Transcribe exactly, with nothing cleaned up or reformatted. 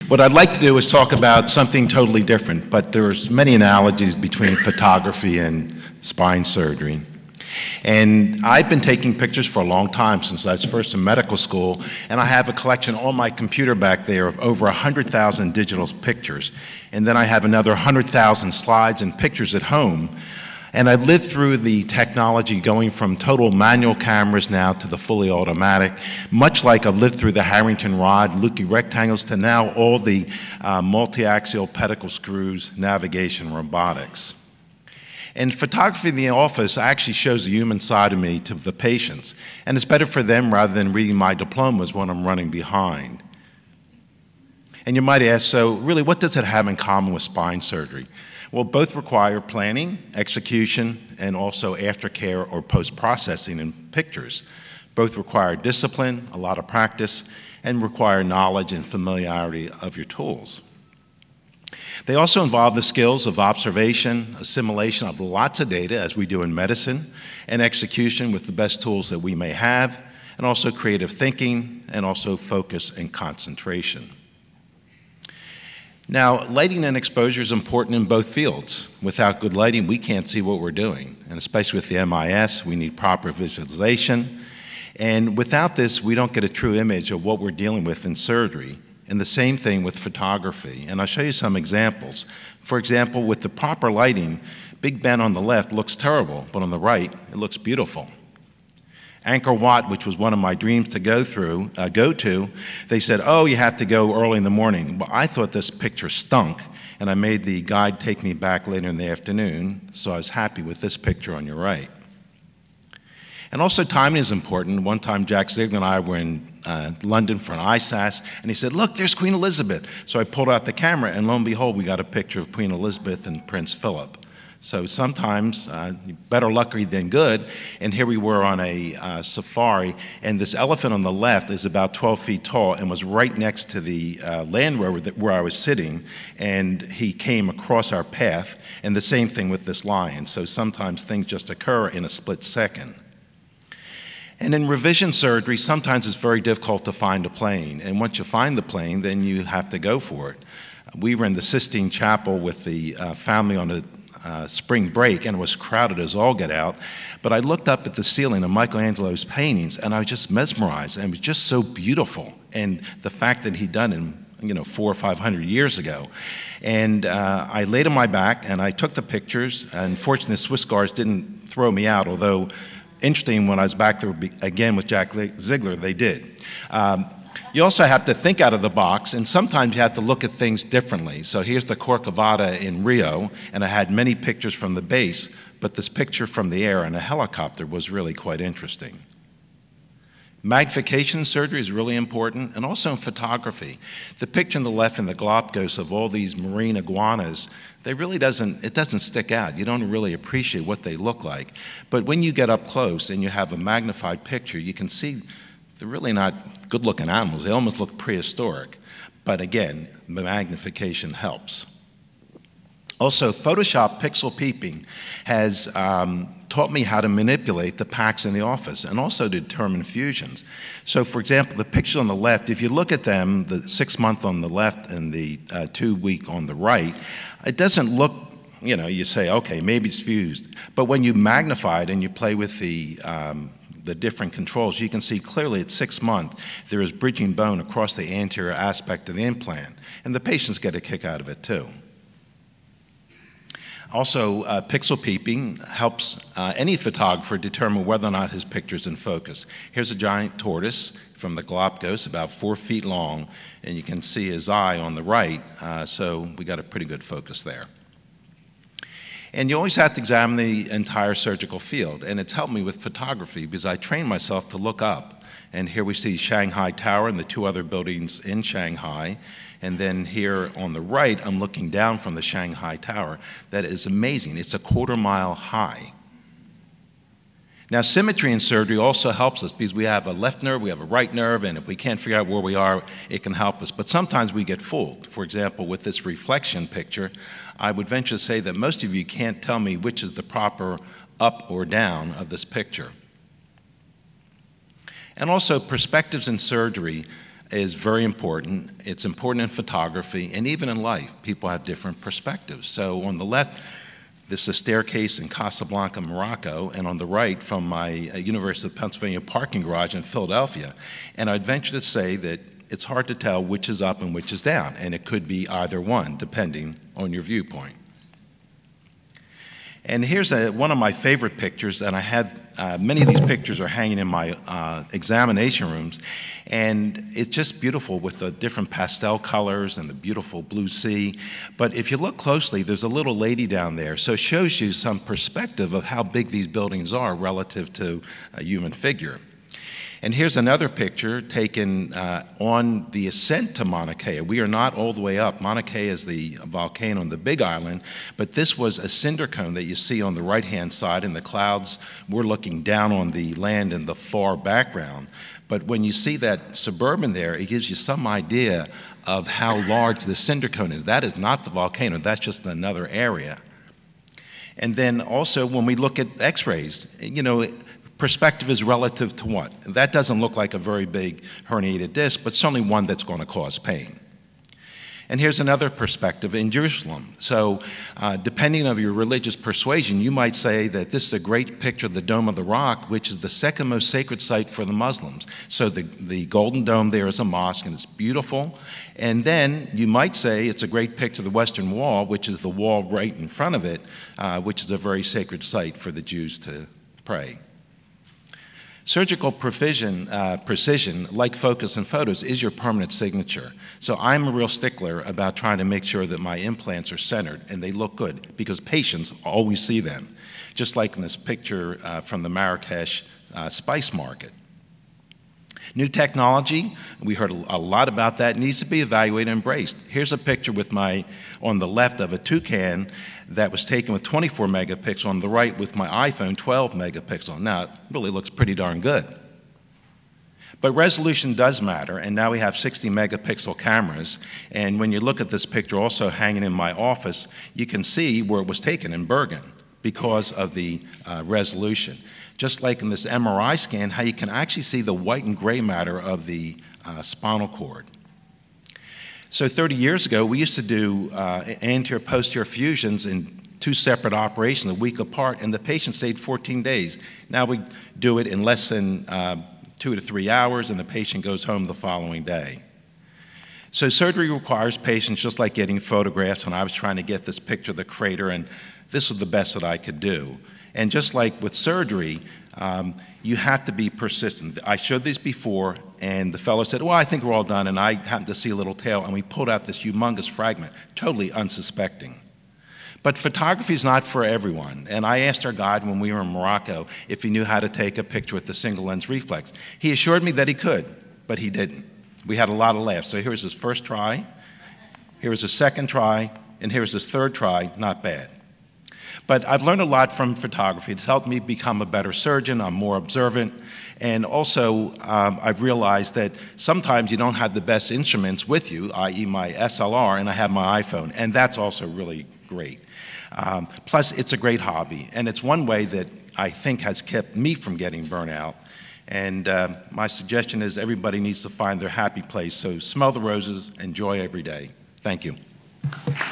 What I'd like to do is talk about something totally different, but there's many analogies between photography and spine surgery. And I've been taking pictures for a long time, since I was first in medical school, and I have a collection on my computer back there of over one hundred thousand digital pictures. And then I have another one hundred thousand slides and pictures at home. And I've lived through the technology going from total manual cameras now to the fully automatic, much like I've lived through the Harrington rod, Lukey rectangles, to now all the uh, multi-axial pedicle screws, navigation, robotics. And photography in the office actually shows the human side of me to the patients. And it's better for them rather than reading my diplomas when I'm running behind. And you might ask, so really what does it have in common with spine surgery? Well, both require planning, execution, and also aftercare or post-processing in pictures. Both require discipline, a lot of practice, and require knowledge and familiarity of your tools. They also involve the skills of observation, assimilation of lots of data, as we do in medicine, and execution with the best tools that we may have, and also creative thinking, and also focus and concentration. Now, lighting and exposure is important in both fields. Without good lighting, we can't see what we're doing. And especially with the M I S, we need proper visualization. And without this, we don't get a true image of what we're dealing with in surgery. And the same thing with photography. And I'll show you some examples. For example, with the proper lighting, Big Ben on the left looks terrible, but on the right, it looks beautiful. Angkor Wat, which was one of my dreams to go through, uh, go to, they said, oh, you have to go early in the morning. Well, I thought this picture stunk, and I made the guide take me back later in the afternoon, so I was happy with this picture on your right. And also timing is important. One time Jack Ziegler and I were in uh, London for an I S A S, and he said, look, there's Queen Elizabeth. So I pulled out the camera, and lo and behold, we got a picture of Queen Elizabeth and Prince Philip. So sometimes, uh, better lucky than good, and here we were on a uh, safari, and this elephant on the left is about twelve feet tall and was right next to the uh, Land Rover that, where I was sitting, and he came across our path, and the same thing with this lion. So sometimes things just occur in a split second. And in revision surgery, sometimes it's very difficult to find a plane, and once you find the plane, then you have to go for it. We were in the Sistine Chapel with the uh, family on a Uh, spring break, and it was crowded as all get out, but I looked up at the ceiling of Michelangelo's paintings, and I was just mesmerized, and it was just so beautiful, and the fact that he'd done it, you know, four or five hundred years ago. And uh, I laid on my back, and I took the pictures, and fortunately the Swiss guards didn't throw me out, although interesting, when I was back there again with Jack Ziegler, they did. Um, You also have to think out of the box, and sometimes you have to look at things differently. So here's the Corcovado in Rio, and I had many pictures from the base, but this picture from the air in a helicopter was really quite interesting. Magnification surgery is really important, and also in photography. The picture on the left in the Galapagos of all these marine iguanas, they really doesn't, it doesn't stick out. You don't really appreciate what they look like. But when you get up close and you have a magnified picture, you can see they're really not good-looking animals. They almost look prehistoric. But again, the magnification helps. Also, Photoshop pixel peeping has um, taught me how to manipulate the packs in the office and also to determine fusions. So, for example, the picture on the left, if you look at them, the six-month on the left and the uh, two-week on the right, it doesn't look, you know, you say, okay, maybe it's fused. But when you magnify it and you play with the um, the different controls, you can see clearly at six months there is bridging bone across the anterior aspect of the implant, and the patients get a kick out of it too. Also, uh, pixel peeping helps uh, any photographer determine whether or not his picture is in focus. Here's a giant tortoise from the Galapagos, about four feet long, and you can see his eye on the right, uh, so we got a pretty good focus there. And you always have to examine the entire surgical field, and it's helped me with photography because I trained myself to look up. And here we see Shanghai Tower and the two other buildings in Shanghai. And then here on the right, I'm looking down from the Shanghai Tower. That is amazing. It's a quarter mile high. Now, symmetry in surgery also helps us because we have a left nerve, we have a right nerve, and if we can't figure out where we are, it can help us. But sometimes we get fooled. For example, with this reflection picture, I would venture to say that most of you can't tell me which is the proper up or down of this picture. And also, perspectives in surgery is very important. It's important in photography, and even in life, people have different perspectives. So on the left, this is a staircase in Casablanca, Morocco, and on the right from my uh, University of Pennsylvania parking garage in Philadelphia. And I'd venture to say that it's hard to tell which is up and which is down, and it could be either one, depending on your viewpoint. And here's a, one of my favorite pictures, and I have, uh, many of these pictures are hanging in my uh, examination rooms, and it's just beautiful with the different pastel colors and the beautiful blue sea. But if you look closely, there's a little lady down there, so it shows you some perspective of how big these buildings are relative to a human figure. And here's another picture taken uh, on the ascent to Mauna Kea. We are not all the way up. Mauna Kea is the volcano on the Big Island, but this was a cinder cone that you see on the right-hand side in the clouds. We're looking down on the land in the far background. But when you see that suburban there, it gives you some idea of how large the cinder cone is. That is not the volcano. That's just another area. And then also when we look at X-rays, you know, perspective is relative to what? That doesn't look like a very big herniated disc, but certainly one that's going to cause pain. And here's another perspective in Jerusalem. So uh, depending on your religious persuasion, you might say that this is a great picture of the Dome of the Rock, which is the second most sacred site for the Muslims. So the, the Golden Dome there is a mosque, and it's beautiful. And then you might say it's a great picture of the Western Wall, which is the wall right in front of it, uh, which is a very sacred site for the Jews to pray. Surgical precision, uh, precision, like focus and photos, is your permanent signature. So I'm a real stickler about trying to make sure that my implants are centered and they look good, because patients always see them, just like in this picture uh, from the Marrakesh uh, spice market. New technology, we heard a lot about that, needs to be evaluated and embraced. Here's a picture with my, on the left of a toucan that was taken with twenty-four megapixels, on the right with my iPhone, twelve megapixels. Now, it really looks pretty darn good. But resolution does matter, and now we have sixty megapixel cameras, and when you look at this picture also hanging in my office, you can see where it was taken in Bergen because of the uh, resolution. Just like in this M R I scan, how you can actually see the white and gray matter of the uh, spinal cord. So thirty years ago, we used to do uh, anterior posterior fusions in two separate operations, a week apart, and the patient stayed fourteen days. Now we do it in less than uh, two to three hours, and the patient goes home the following day. So surgery requires patience, just like getting photographs, and I was trying to get this picture of the crater, and this was the best that I could do. And just like with surgery, um, you have to be persistent. I showed these before, and the fellow said, well, I think we're all done, and I happened to see a little tail, and we pulled out this humongous fragment, totally unsuspecting. But photography is not for everyone, and I asked our guide when we were in Morocco if he knew how to take a picture with the single lens reflex. He assured me that he could, but he didn't. We had a lot of laughs. So here's his first try, here's his second try, and here's his third try, not bad. But I've learned a lot from photography. It's helped me become a better surgeon. I'm more observant. And also, um, I've realized that sometimes you don't have the best instruments with you, that is my S L R, and I have my iPhone. And that's also really great. Um, plus, it's a great hobby. And it's one way that I think has kept me from getting burnout. And uh, my suggestion is everybody needs to find their happy place. So smell the roses, enjoy every day. Thank you.